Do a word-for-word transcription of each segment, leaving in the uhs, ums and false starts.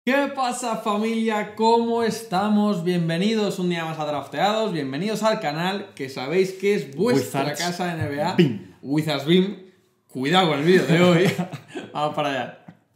¿Qué pasa, familia? ¿Cómo estamos? Bienvenidos un día más a Drafteados, bienvenidos al canal que sabéis que es vuestra Wizards casa de N B A. Beam. Wizards Beam. Cuidado con el vídeo de hoy. Vamos para allá.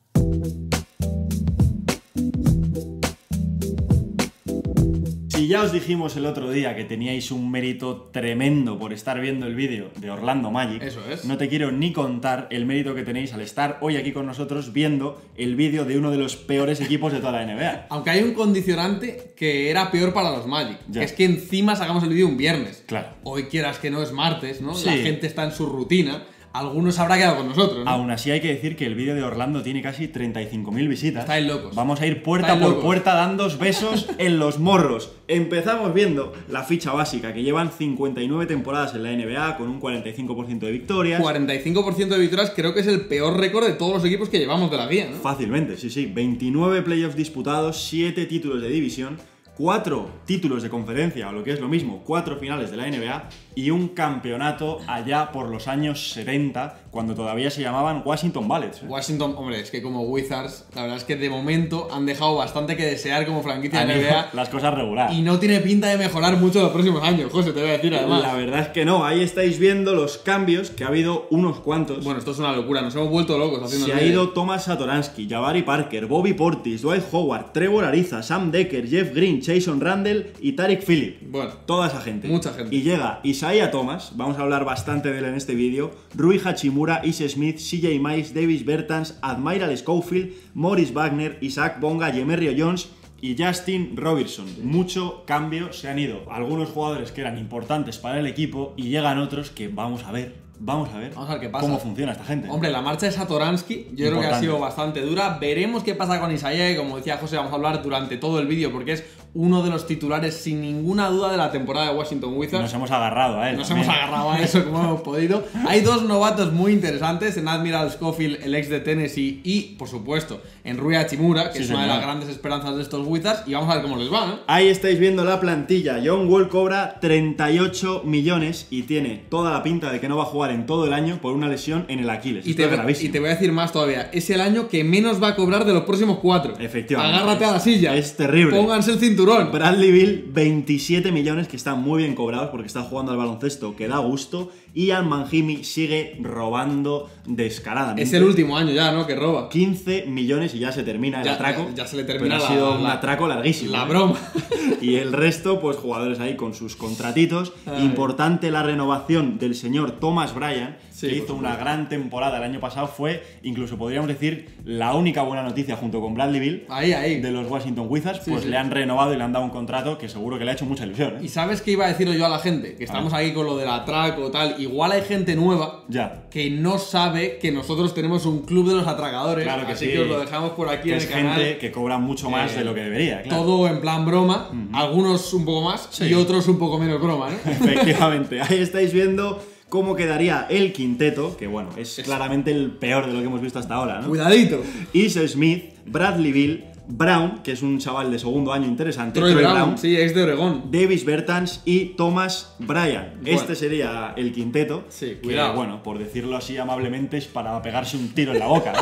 Si ya os dijimos el otro día que teníais un mérito tremendo por estar viendo el vídeo de Orlando Magic, Eso es. no te quiero ni contar el mérito que tenéis al estar hoy aquí con nosotros viendo el vídeo de uno de los peores equipos de toda la N B A. Aunque hay un condicionante que era peor para los Magic, Ya. que es que encima sacamos el vídeo un viernes. Claro. Hoy quieras que no es martes, ¿no? Sí. La gente está en su rutina. Algunos habrá quedado con nosotros, ¿no? Aún así hay que decir que el vídeo de Orlando tiene casi treinta y cinco mil visitas. Estáis locos. Vamos a ir puerta Estáis por locos. puerta dándos besos en los morros. Empezamos viendo la ficha básica, que llevan cincuenta y nueve temporadas en la N B A con un cuarenta y cinco por ciento de victorias. cuarenta y cinco por ciento de victorias creo que es el peor récord de todos los equipos que llevamos de la guía, ¿no? Fácilmente, sí, sí. veintinueve playoffs disputados, siete títulos de división, cuatro títulos de conferencia, o lo que es lo mismo, cuatro finales de la N B A y un campeonato allá por los años setenta, cuando todavía se llamaban Washington Bullets. ¿eh? Washington, hombre, es que como Wizards, la verdad es que de momento han dejado bastante que desear como franquicia de Han N B ido A las cosas regular. y no tiene pinta de mejorar mucho los próximos años, José, te voy a decir además. La verdad es que no, ahí estáis viendo los cambios, que ha habido unos cuantos. Bueno, esto es una locura, nos hemos vuelto locos haciendo Se el ha vídeo. ido Thomas Satoransky, Jabari Parker, Bobby Portis, Dwight Howard, Trevor Ariza, Sam Dekker, Jeff Green, Jason Randle y Tariq Phillip. Bueno, Toda esa gente. Mucha gente. Y llega Isaiah Thomas, vamos a hablar bastante de él en este vídeo, Rui Hachimura, Ish Smith, C J Miles, Davis Bertans, Admiral Schofield, Morris Wagner, Isaac Bonga, Jemerrio Jones y Justin Robertson. Mucho cambio, se han ido algunos jugadores que eran importantes para el equipo y llegan otros que vamos a ver. Vamos a ver, Vamos a ver qué pasa. cómo funciona esta gente. hombre, la marcha de Satoransky yo creo que ha Importante. sido bastante dura. Veremos qué pasa con Isaiah, y como decía José, vamos a hablar durante todo el vídeo porque es uno de los titulares sin ninguna duda de la temporada de Washington Wizards. Nos hemos agarrado a él. Nos también. hemos agarrado a eso como hemos podido. Hay dos novatos muy interesantes, en Admiral Schofield, el ex de Tennessee, y, por supuesto, en Rui Hachimura, que Sí, es una de señor. las grandes esperanzas de estos Wizards, y vamos a ver cómo les va, ¿no? Ahí estáis viendo la plantilla. John Wall cobra treinta y ocho millones y tiene toda la pinta de que no va a jugar en todo el año por una lesión en el Aquiles. Y Esto te, es gravísimo. y te voy a decir más todavía, es el año que menos va a cobrar de los próximos cuatro. Efectivamente. Agárrate a la silla. Es terrible. Pónganse el cinturón. Bradley Beal, veintisiete millones, que están muy bien cobrados porque está jugando al baloncesto, que da gusto. Y Al Manjimi sigue robando descaradamente. Es el último año ya, ¿no? Que roba. quince millones y ya se termina el Ya- atraco. ya- ya se le termina pero ha la- sido un la- atraco larguísimo. La ¿eh? broma. Y el resto, pues jugadores ahí con sus contratitos. Ay. Importante la renovación del señor Thomas Bryant, Sí, que por hizo una supuesto. gran temporada el año pasado. Fue, incluso podríamos decir, la única buena noticia junto con Bradley Beal Ahí, ahí. de los Washington Wizards. Sí, pues sí. le han renovado y le han dado un contrato que seguro que le ha hecho mucha ilusión. ¿eh? ¿Y sabes qué iba a decir yo a la gente? Que estamos aquí con lo del atraco tal. Igual hay gente nueva Ya. que no sabe que nosotros tenemos un club de los atracadores. Claro que así sí. que os lo dejamos por aquí Que en es el canal. gente que cobra mucho más Eh, de lo que debería, claro. Todo en plan broma. Algunos un poco más Sí. y otros un poco menos broma, ¿no? Efectivamente, ahí estáis viendo cómo quedaría el quinteto, que bueno, es claramente el peor de lo que hemos visto hasta ahora, ¿no? Cuidadito. Ish Smith, Bradley Beal, Brown, que es un chaval de segundo año interesante, Troy, Troy Brown, Brown, sí, ex de Oregón. Davis Bertans y Thomas Bryant. Bueno. Este sería el quinteto. Sí, que, cuidado. bueno, por decirlo así amablemente, es para pegarse un tiro en la boca,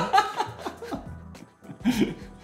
¿no?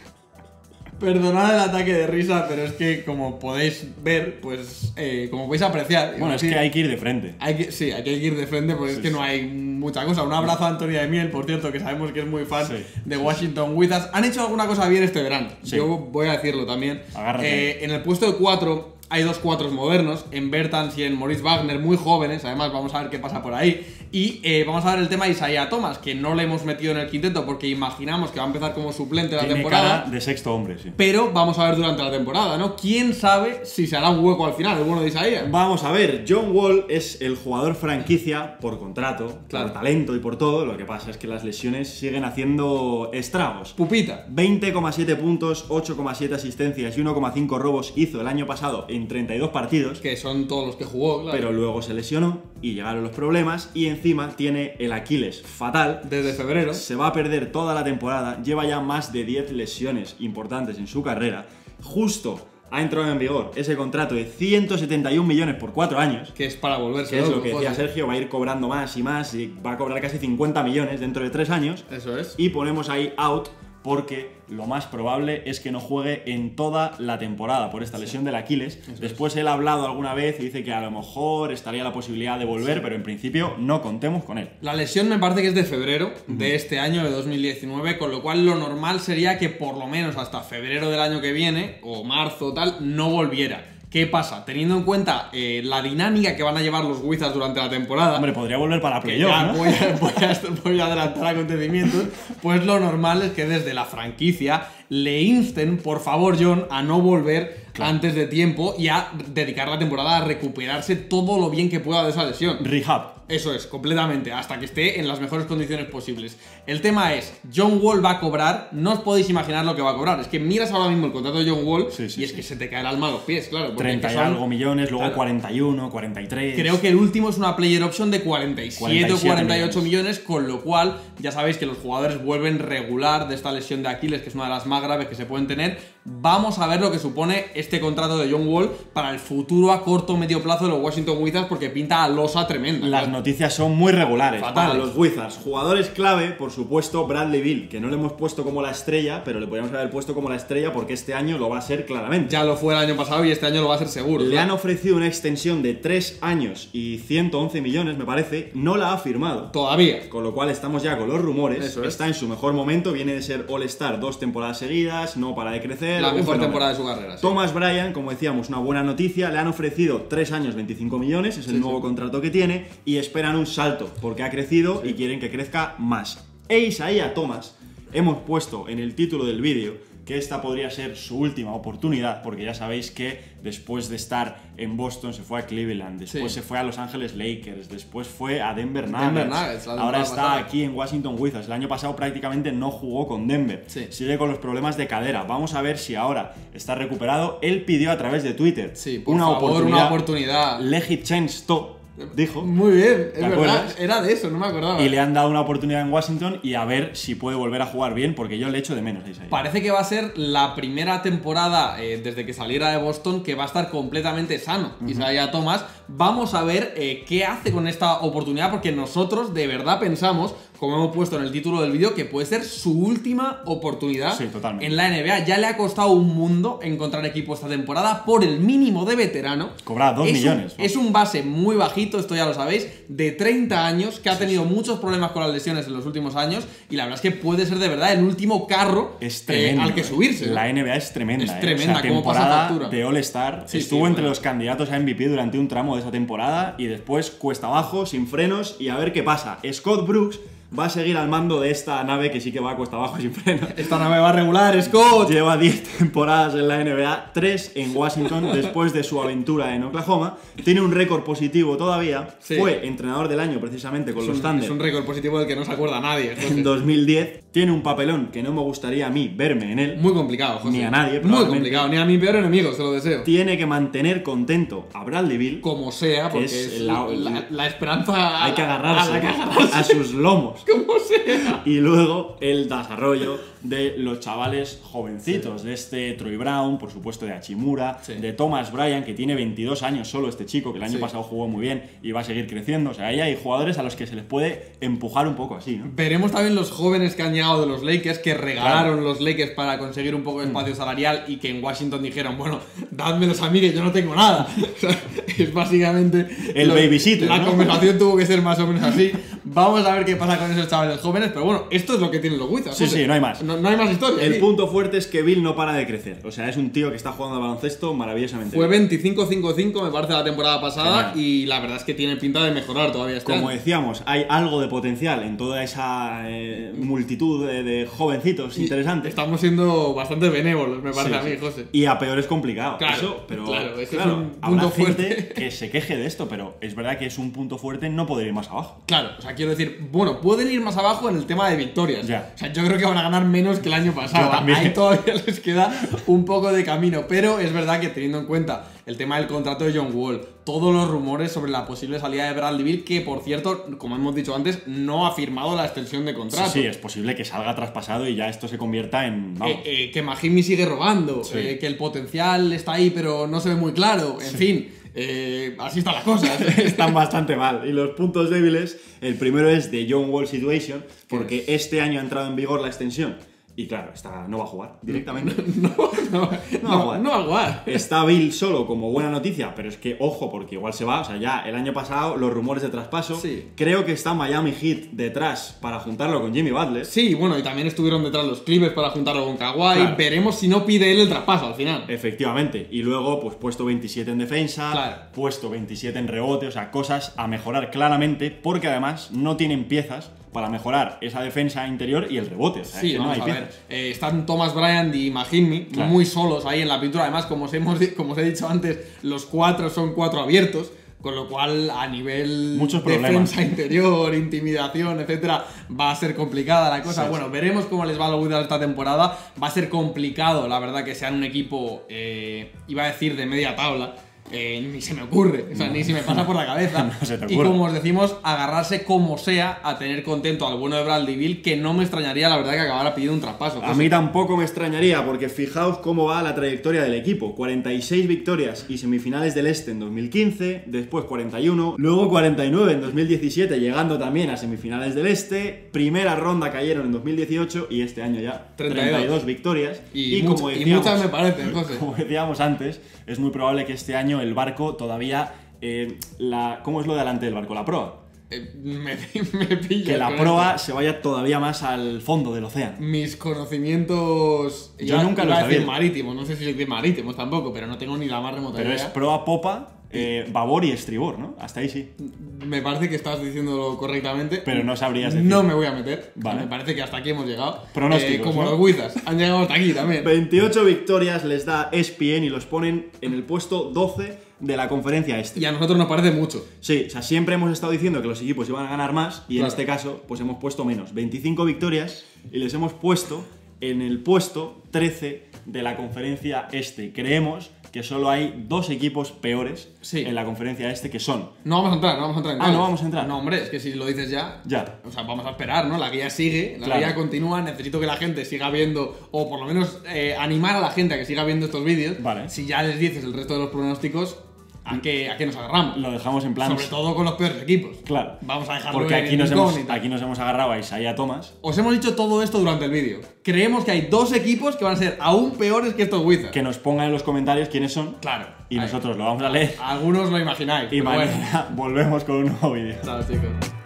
Perdonad el ataque de risa, pero es que como podéis ver, pues eh, como podéis apreciar. Bueno, es decir, que hay que ir de frente. Hay que, sí, hay que ir de frente porque es que no hay mucha cosa. Un abrazo a Antonia de Miel, por cierto, que sabemos que es muy fan Sí. de Washington Wizards. Han hecho alguna cosa bien este verano. Sí. Yo voy a decirlo también. Agárrate. Eh, en el puesto de cuatro hay dos cuatros modernos, en Bertans y en Morris Wagner, muy jóvenes. Además, vamos a ver qué pasa por ahí. Y eh, vamos a ver el tema de Isaiah Thomas, que no le hemos metido en el quinteto porque imaginamos que va a empezar como suplente la Tiene temporada. cara de sexto hombre, sí. Pero vamos a ver durante la temporada, ¿no? ¿Quién sabe si se hará un hueco al final, el bueno de Isaiah? Vamos a ver, John Wall es el jugador franquicia por contrato, Claro. por talento y por todo. Lo que pasa es que las lesiones siguen haciendo estragos. Pupita. veinte coma siete puntos, ocho coma siete asistencias y uno coma cinco robos hizo el año pasado en treinta y dos partidos, Que son todos los que jugó, claro. pero luego se lesionó y llegaron los problemas y encima tiene el Aquiles fatal. Desde febrero. Se va a perder toda la temporada, lleva ya más de diez lesiones importantes en su carrera. Justo ha entrado en vigor ese contrato de ciento setenta y un millones por cuatro años. Que es para volverse Que es loco, lo que decía José. Sergio, va a ir cobrando más y más y va a cobrar casi cincuenta millones dentro de tres años. Eso es. Y ponemos ahí out porque lo más probable es que no juegue en toda la temporada por esta lesión sí. del Aquiles. Eso Después es. él ha hablado alguna vez y dice que a lo mejor estaría la posibilidad de volver, sí. pero en principio no contemos con él. La lesión me parece que es de febrero uh-huh. de este año, de dos mil diecinueve, con lo cual lo normal sería que por lo menos hasta febrero del año que viene, o marzo o tal, no volviera. ¿Qué pasa? Teniendo en cuenta eh, la dinámica que van a llevar los Wizards durante la temporada... Hombre, podría volver para playoff, ¿no? Voy a, voy, a, voy a adelantar acontecimientos. Pues lo normal es que desde la franquicia le insten, por favor, John, a no volver claro. antes de tiempo y a dedicar la temporada a recuperarse todo lo bien que pueda de esa lesión. Rehab. Eso es, completamente, hasta que esté en las mejores condiciones posibles. El tema es, John Wall va a cobrar, no os podéis imaginar lo que va a cobrar. Es que miras ahora mismo el contrato de John Wall sí, sí, y es sí. que se te cae el alma a los pies, claro. treinta y algo millones, luego claro. cuarenta y uno, cuarenta y tres... Creo que el último es una player option de cuarenta y siete o cuarenta y ocho millones, con lo cual ya sabéis que los jugadores vuelven regular de esta lesión de Aquiles, que es una de las más graves que se pueden tener. Vamos a ver lo que supone este contrato de John Wall para el futuro a corto o medio plazo de los Washington Wizards, porque pinta a losa tremenda. Las claro. noticias son muy regulares Fatales. para los Wizards. Jugadores clave, por supuesto, Bradley Beal, que no le hemos puesto como la estrella, pero le podríamos haber puesto como la estrella porque este año lo va a ser claramente. Ya lo fue el año pasado y este año lo va a ser seguro. Le ¿no? han ofrecido una extensión de tres años y ciento once millones, me parece. No la ha firmado. Todavía. Con lo cual estamos ya con los rumores. Eso es. Está en su mejor momento, viene de ser All-Star dos temporadas seguidas, no para de crecer. La mejor temporada de su carrera. Sí. Thomas Bryant, como decíamos, una buena noticia. Le han ofrecido tres años veinticinco millones, es el sí, nuevo sí. contrato que tiene, y esperan un salto porque ha crecido sí. y quieren que crezca más. E Isaiah Thomas, hemos puesto en el título del vídeo que esta podría ser su última oportunidad, porque ya sabéis que después de estar en Boston se fue a Cleveland, después sí. se fue a Los Ángeles Lakers, después fue a Denver Nuggets, Denver Nuggets ahora está pasada. aquí en Washington Wizards. El año pasado prácticamente no jugó con Denver, sí. sigue con los problemas de cadera. Vamos a ver si ahora está recuperado. Él pidió a través de Twitter sí, por una, favor, oportunidad, una oportunidad. Legit chance to. Dijo. Muy bien, es verdad, acuerdas? Era de eso, no me acordaba. Y le han dado una oportunidad en Washington y a ver si puede volver a jugar bien, porque yo le echo de menos a Isaiah. Parece que va a ser la primera temporada eh, desde que saliera de Boston que va a estar completamente sano, uh-huh. Isaiah Thomas. Vamos a ver eh, qué hace con esta oportunidad, porque nosotros de verdad pensamos, como hemos puesto en el título del vídeo, que puede ser su última oportunidad sí, totalmente. en la N B A. Ya le ha costado un mundo encontrar equipo esta temporada por el mínimo de veterano. Cobraba dos es millones. Un, ¿no? Es un base muy bajito, esto ya lo sabéis, de treinta años, que ha tenido sí, sí. muchos problemas con las lesiones en los últimos años, y la verdad es que puede ser de verdad el último carro es tremendo, eh, al que subirse. ¿no? La N B A es tremenda. Es tremenda, eh. o sea, como pasa factura. De All-Star, sí, estuvo sí, entre bueno. los candidatos a M V P durante un tramo de esa temporada, y después cuesta abajo, sin frenos, y a ver qué pasa. Scott Brooks va a seguir al mando de esta nave que sí que va a cuesta abajo sin frenos. Esta nave va a regular, Scott. Lleva diez temporadas en la N B A, tres en Washington después de su aventura en Oklahoma. Tiene un récord positivo todavía. Sí. Fue entrenador del año precisamente con es los un, Thunder. Es un récord positivo del que no se acuerda nadie. José. En dos mil diez. Tiene un papelón que no me gustaría a mí verme en él. Muy complicado, José. Ni a nadie, Muy complicado, ni a mi peor enemigo, se lo deseo. Tiene que mantener contento a Bradley Beal. Como sea, porque es, es la, la, la esperanza. Hay que agarrarse, a, que agarrarse. a sus lomos. Como sea. Y luego el desarrollo de los chavales jovencitos, sí. de este Troy Brown, por supuesto de Hachimura, sí. de Thomas Bryant, que tiene veintidós años solo este chico, que el año sí. pasado jugó muy bien y va a seguir creciendo. O sea, ahí hay jugadores a los que se les puede empujar un poco así, ¿no? Veremos también los jóvenes que han llegado de los Lakers, que regalaron claro. los Lakers para conseguir un poco de espacio mm. salarial, y que en Washington dijeron, bueno, dádmelos a mí que yo no tengo nada. O sea, es básicamente el babysitter, La ¿no? conversación tuvo que ser más o menos así. Vamos a ver qué pasa con esos chavales jóvenes, pero bueno, esto es lo que tienen los Wizards. Sí, José. sí, no hay más. No, no hay más historia. El ¿sí? punto fuerte es que Bill no para de crecer. O sea, es un tío que está jugando al baloncesto maravillosamente. Fue veinticinco cinco cinco, me parece, la temporada pasada. Genial. Y la verdad es que tiene pinta de mejorar todavía este Como año. decíamos, hay algo de potencial en toda esa eh, multitud de, de jovencitos y interesantes. Estamos siendo bastante benévolos, me parece sí, a mí, José. Y a peor es complicado. Claro, eso, pero claro, eso claro, es un punto fuerte. Gente que se queje de esto, pero es verdad que es un punto fuerte no poder ir más abajo. Claro, o sea, quiero decir, bueno, pueden ir más abajo en el tema de victorias. Ya. O sea, yo creo que van a ganar menos que el año pasado. Ahí todavía les queda un poco de camino, pero es verdad que teniendo en cuenta el tema del contrato de John Wall, todos los rumores sobre la posible salida de Bradley Beal, que por cierto, como hemos dicho antes, no ha firmado la extensión de contrato. Sí, sí, es posible que salga traspasado y ya esto se convierta en... Eh, eh, que Mahimi sigue robando, sí. eh, que el potencial está ahí pero no se ve muy claro, en sí. fin... Eh, así están las cosas. Están bastante mal. Y los puntos débiles, el primero es de John Wall Situation, porque este año ha entrado en vigor la extensión Y claro, está, no va a jugar directamente. No, no, No va a jugar. no va a jugar. Está Bill solo como buena noticia, pero es que ojo, porque igual se va. O sea, ya el año pasado los rumores de traspaso. Sí. Creo que está Miami Heat detrás para juntarlo con Jimmy Butler. Sí, bueno, y también estuvieron detrás los Clippers para juntarlo con Kawhi. Claro. Veremos si no pide él el traspaso al final. Efectivamente. Y luego, pues puesto veintisiete en defensa, Claro. puesto veintisiete en rebote, o sea, cosas a mejorar claramente, porque además no tienen piezas para mejorar esa defensa interior y el rebote. O sea, Sí, es que no vamos hay a piezas. ver. Eh, están Thomas Bryant y Mahimi Claro. muy solos ahí en la pintura. Además, como os, hemos, di- como os he dicho antes, los cuatro son cuatro abiertos. Con lo cual, a nivel Muchos defensa problemas. interior, intimidación, etcétera, va a ser complicada la cosa. Sí, bueno, sí. veremos cómo les va a los Wizards esta temporada. Va a ser complicado, la verdad, que sean un equipo, eh, iba a decir, de media tabla. Eh, ni se me ocurre, o sea, ni se me pasa por la cabeza. No se te y ocurre. como os decimos, agarrarse como sea a tener contento al bueno de Bradley Beal, que no me extrañaría, la verdad, que acabara pidiendo un traspaso. A mí tampoco me extrañaría, porque fijaos cómo va la trayectoria del equipo. cuarenta y seis victorias y semifinales del Este en dos mil quince, después cuarenta y uno, luego cuarenta y nueve en dos mil diecisiete, llegando también a semifinales del Este, primera ronda cayeron en dos mil dieciocho y este año ya treinta y dos. treinta y dos victorias. Y, como much- y decíamos, muchas me parecen, José. como decíamos antes, es muy probable que este año el barco todavía... eh, la, ¿Cómo es lo de delante del barco? La proa. Eh, me, me pilla. Que la con proa esto. se vaya todavía más al fondo del océano. Mis conocimientos. Yo iba- nunca iba los a decir sabía. marítimos, no sé si de marítimos tampoco, pero no tengo ni la más remota Pero es idea. proa, popa, eh, babor y estribor, ¿no? Hasta ahí sí. Me parece que estás diciéndolo correctamente. Pero no sabrías decir. No me voy a meter. Vale. Me parece que hasta aquí hemos llegado. Pronósticos, Eh, como ¿no? los Wizards. Han llegado hasta aquí también. veintiocho victorias les da E S P N y los ponen en el puesto doce de la conferencia este. Y a nosotros nos parece mucho. Sí, o sea, siempre hemos estado diciendo que los equipos iban a ganar más y en Claro. este caso, pues hemos puesto menos. veinticinco victorias y les hemos puesto en el puesto trece de la conferencia este. Creemos que solo hay dos equipos peores Sí. en la conferencia este, que son... No vamos a entrar, no vamos a entrar en Ah, detalles. ¿no vamos a entrar? No, hombre, es que si lo dices ya. Ya. O sea, vamos a esperar, ¿no? La guía sigue, la Claro. guía continúa. Necesito que la gente siga viendo, o por lo menos eh, animar a la gente a que siga viendo estos vídeos. Vale. Si ya les dices el resto de los pronósticos, ¿a qué, a qué nos agarramos? Lo dejamos en plan... Sobre todo con los peores equipos. Claro. Vamos a dejarlo Porque en aquí nos, hemos, incógnita. aquí nos hemos agarrado a Isaiah Thomas. Os hemos dicho todo esto durante el vídeo. Creemos que hay dos equipos que van a ser aún peores que estos Wizards. Que nos pongan en los comentarios quiénes son. Claro. Y Ahí. nosotros lo vamos a leer. Algunos lo imagináis. Y pero bueno. mañana volvemos con un nuevo vídeo. Chao, chicos.